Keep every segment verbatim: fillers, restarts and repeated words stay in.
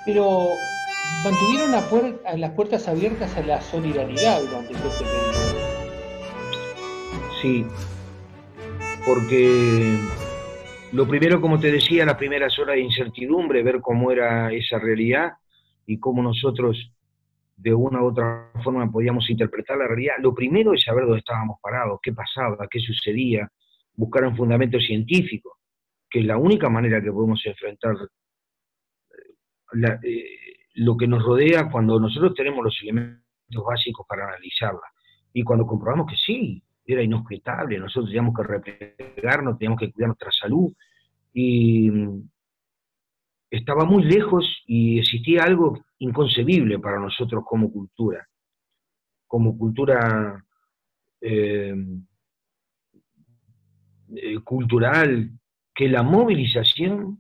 Pero mantuvieron la puer- a las puertas abiertas a la solidaridad durante todo este periodo. Sí, porque lo primero, como te decía, las primeras horas de incertidumbre, ver cómo era esa realidad y cómo nosotros de una u otra forma podíamos interpretar la realidad. Lo primero es saber dónde estábamos parados, qué pasaba, qué sucedía, buscar un fundamento científico, que es la única manera que podemos enfrentar la, eh, lo que nos rodea cuando nosotros tenemos los elementos básicos para analizarla. Y cuando comprobamos que sí, era inobjetable, nosotros teníamos que replegarnos, teníamos que cuidar nuestra salud, y mm, estaba muy lejos y existía algo inconcebible para nosotros como cultura, como cultura eh, eh, cultural, que la movilización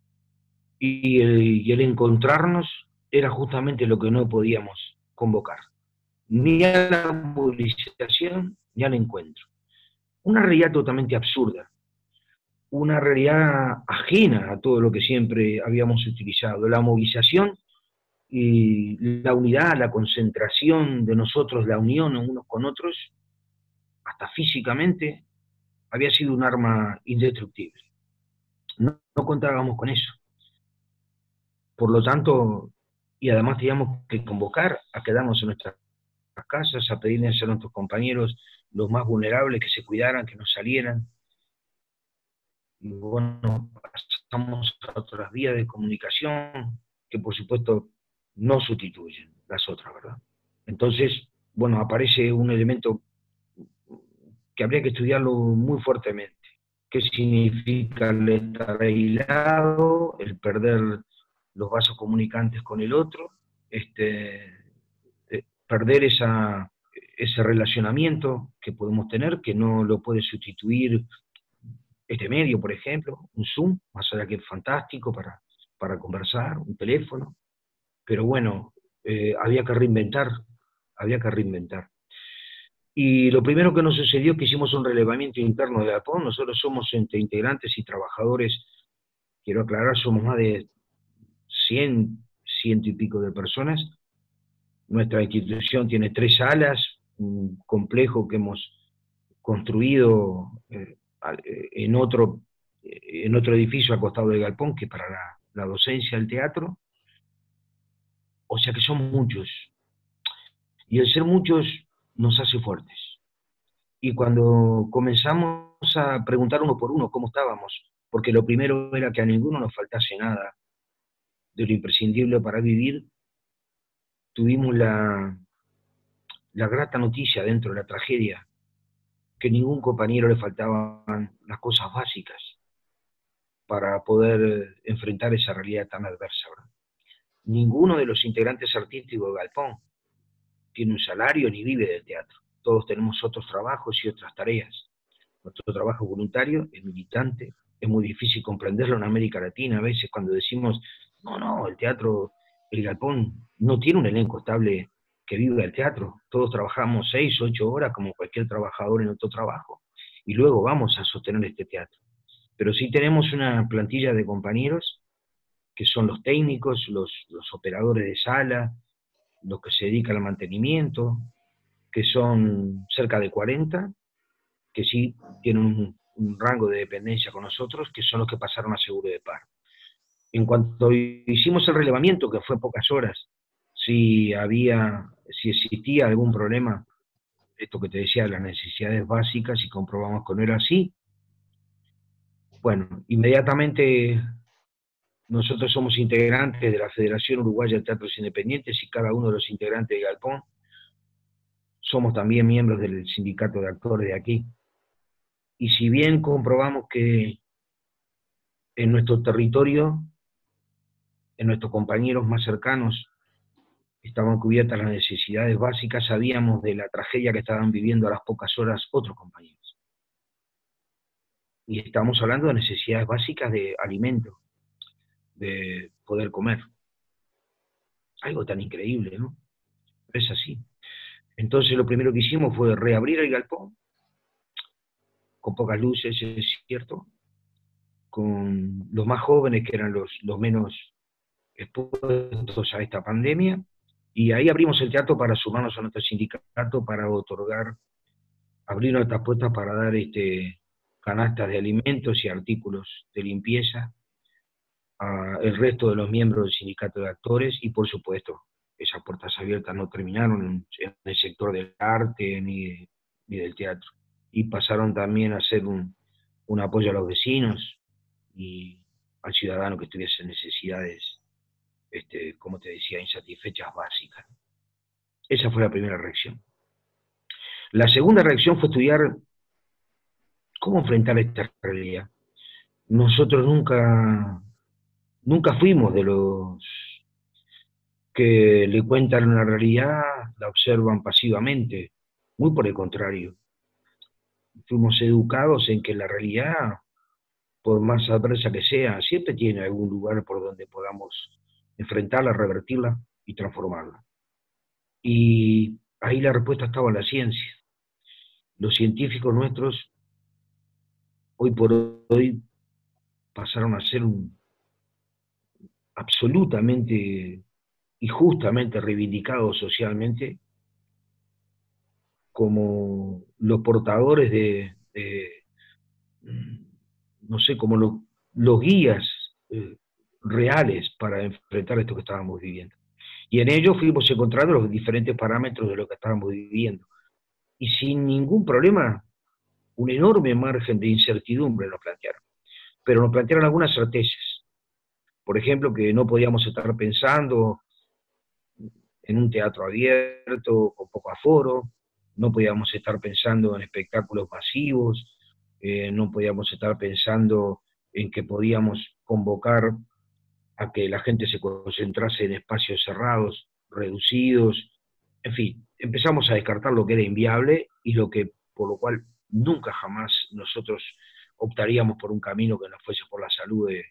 y el, y el encontrarnos era justamente lo que no podíamos convocar, ni a la movilización ni al encuentro. Una realidad totalmente absurda, una realidad ajena a todo lo que siempre habíamos utilizado. La movilización y la unidad, la concentración de nosotros, la unión unos con otros, hasta físicamente, había sido un arma indestructible. No, no contábamos con eso. Por lo tanto, y además teníamos que convocar a quedarnos en nuestras casas, a pedirles a nuestros compañeros, los más vulnerables, que se cuidaran, que no salieran. Y bueno, pasamos a otras vías de comunicación que por supuesto no sustituyen las otras, ¿verdad? Entonces, bueno, aparece un elemento que habría que estudiarlo muy fuertemente. ¿Qué significa el estar aislado, el perder los vasos comunicantes con el otro, este, eh, perder esa, ese relacionamiento que podemos tener, que no lo puede sustituir este medio, por ejemplo, un Zoom, más allá que es fantástico para, para conversar, un teléfono, pero bueno, eh, había que reinventar, había que reinventar. Y lo primero que nos sucedió es que hicimos un relevamiento interno de Japón. Nosotros somos entre integrantes y trabajadores, quiero aclarar, somos más de cien, ciento y pico de personas. Nuestra institución tiene tres salas, un complejo que hemos construido eh, en, otro, en otro edificio al costado del galpón, que para la, la docencia del teatro. O sea que son muchos. Y el ser muchos nos hace fuertes. Y cuando comenzamos a preguntar uno por uno cómo estábamos, porque lo primero era que a ninguno nos faltase nada de lo imprescindible para vivir, tuvimos la, la grata noticia dentro de la tragedia que ningún compañero le faltaban las cosas básicas para poder enfrentar esa realidad tan adversa, ¿verdad? Ninguno de los integrantes artísticos de Galpón tiene un salario ni vive del teatro. Todos tenemos otros trabajos y otras tareas. Nuestro trabajo voluntario es militante, es muy difícil comprenderlo en América Latina a veces cuando decimos, no, no, el teatro, el galpón no tiene un elenco estable que viva del teatro, todos trabajamos seis, ocho horas como cualquier trabajador en otro trabajo, y luego vamos a sostener este teatro. Pero sí tenemos una plantilla de compañeros que son los técnicos, los, los operadores de sala, los que se dedican al mantenimiento, que son cerca de cuarenta, que sí tienen un, un rango de dependencia con nosotros, que son los que pasaron a seguro de paro. En cuanto hicimos el relevamiento, que fue pocas horas, si había, si existía algún problema, esto que te decía, de las necesidades básicas, y comprobamos que no era así, bueno, inmediatamente nosotros somos integrantes de la Federación Uruguaya de Teatros Independientes, y cada uno de los integrantes de Galpón somos también miembros del sindicato de actores de aquí. Y si bien comprobamos que en nuestro territorio, en nuestros compañeros más cercanos, estaban cubiertas las necesidades básicas, sabíamos de la tragedia que estaban viviendo a las pocas horas otros compañeros. Y estamos hablando de necesidades básicas de alimento, de poder comer. Algo tan increíble, ¿no? Es así. Entonces lo primero que hicimos fue reabrir el galpón, con pocas luces, es cierto, con los más jóvenes, que eran los, los menos expuestos a esta pandemia, y ahí abrimos el teatro para sumarnos a nuestro sindicato, para otorgar, abrir nuestras puertas para dar este, canastas de alimentos y artículos de limpieza al resto de los miembros del sindicato de actores, y por supuesto, esas puertas abiertas no terminaron en, en el sector del arte ni, ni del teatro, y pasaron también a ser un, un apoyo a los vecinos y al ciudadano que tuviese necesidades, este, como te decía, insatisfechas básicas. Esa fue la primera reacción. La segunda reacción fue estudiar cómo enfrentar esta realidad. Nosotros nunca, nunca fuimos de los que le cuentan la realidad, la observan pasivamente, muy por el contrario. Fuimos educados en que la realidad, por más adversa que sea, siempre tiene algún lugar por donde podamos enfrentarla, revertirla y transformarla. Y ahí la respuesta estaba en la ciencia. Los científicos nuestros, hoy por hoy, pasaron a ser un, absolutamente y justamente reivindicados socialmente como los portadores de, de no sé, como lo, los guías eh, reales para enfrentar esto que estábamos viviendo. Y en ello fuimos encontrando los diferentes parámetros de lo que estábamos viviendo. Y sin ningún problema, un enorme margen de incertidumbre nos plantearon. Pero nos plantearon algunas certezas. Por ejemplo, que no podíamos estar pensando en un teatro abierto, con poco aforo, no podíamos estar pensando en espectáculos masivos, eh, no podíamos estar pensando en que podíamos convocar a que la gente se concentrase en espacios cerrados, reducidos, en fin, empezamos a descartar lo que era inviable y lo que, por lo cual nunca jamás nosotros optaríamos por un camino que no fuese por la salud de,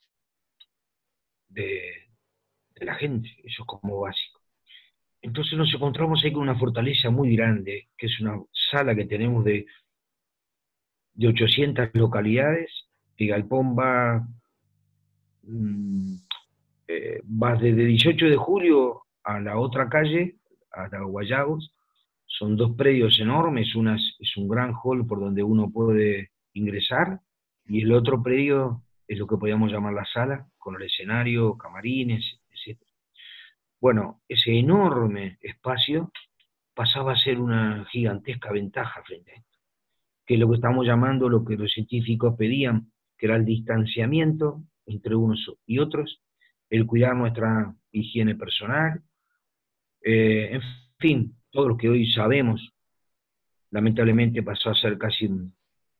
de, de la gente, eso es como básico. Entonces nos encontramos ahí con una fortaleza muy grande, que es una sala que tenemos de, de ochocientas localidades. El galpón va, mmm, eh, va desde dieciocho de julio a la otra calle, hasta Guayagos. Son dos predios enormes, una es, es un gran hall por donde uno puede ingresar, y el otro predio es lo que podríamos llamar la sala, con el escenario, camarines, etcétera. Bueno, ese enorme espacio pasaba a ser una gigantesca ventaja frente a esto, que es lo que estamos llamando, lo que los científicos pedían, que era el distanciamiento entre unos y otros, el cuidar nuestra higiene personal, eh, en fin, todo lo que hoy sabemos, lamentablemente pasó a ser casi un,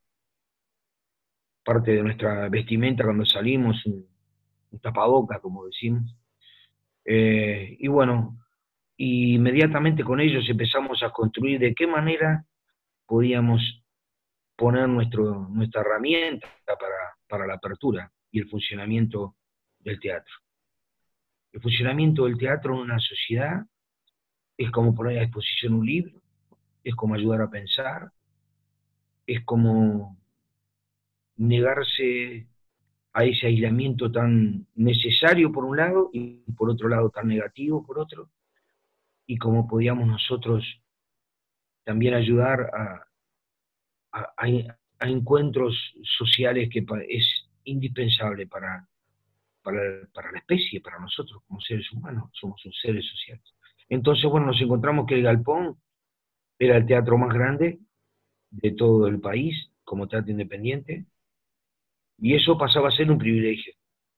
parte de nuestra vestimenta cuando salimos, un, un tapaboca, como decimos. Eh, y bueno, inmediatamente con ellos empezamos a construir de qué manera podíamos poner nuestro, nuestra herramienta para, para la apertura y el funcionamiento del teatro. El funcionamiento del teatro en una sociedad es como poner a disposición un libro, es como ayudar a pensar, es como negarse a ese aislamiento tan necesario por un lado y por otro lado tan negativo por otro, y como podíamos nosotros también ayudar a, a, a, a encuentros sociales que es indispensable para, para, para la especie, para nosotros como seres humanos, somos seres sociales. Entonces, bueno, nos encontramos que el Galpón era el teatro más grande de todo el país, como teatro independiente, y eso pasaba a ser un privilegio.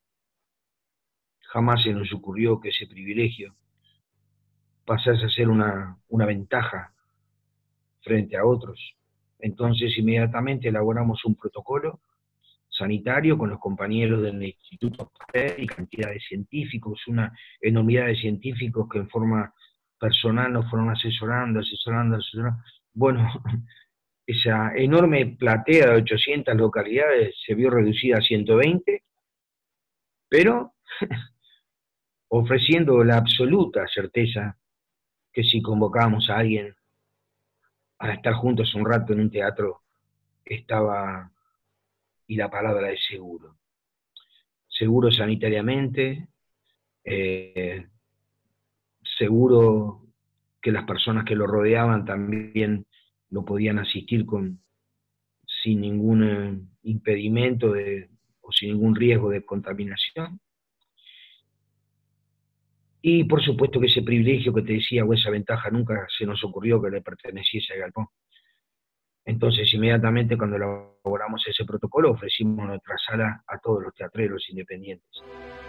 Jamás se nos ocurrió que ese privilegio pasase a ser una, una ventaja frente a otros. Entonces, inmediatamente elaboramos un protocolo sanitario con los compañeros del Instituto Pasteur y cantidad de científicos, una enormidad de científicos que en forma personal nos fueron asesorando, asesorando, asesorando. Bueno, esa enorme platea de ochocientas localidades se vio reducida a ciento veinte, pero ofreciendo la absoluta certeza que si convocábamos a alguien a estar juntos un rato en un teatro, estaba, y la palabra es seguro. Seguro sanitariamente, Eh, seguro que las personas que lo rodeaban también lo podían asistir con, sin ningún eh, impedimento de, o sin ningún riesgo de contaminación. Y por supuesto que ese privilegio que te decía, o esa ventaja, nunca se nos ocurrió que le perteneciese al galpón. Entonces, inmediatamente cuando elaboramos ese protocolo, ofrecimos nuestra sala a todos los teatreros independientes.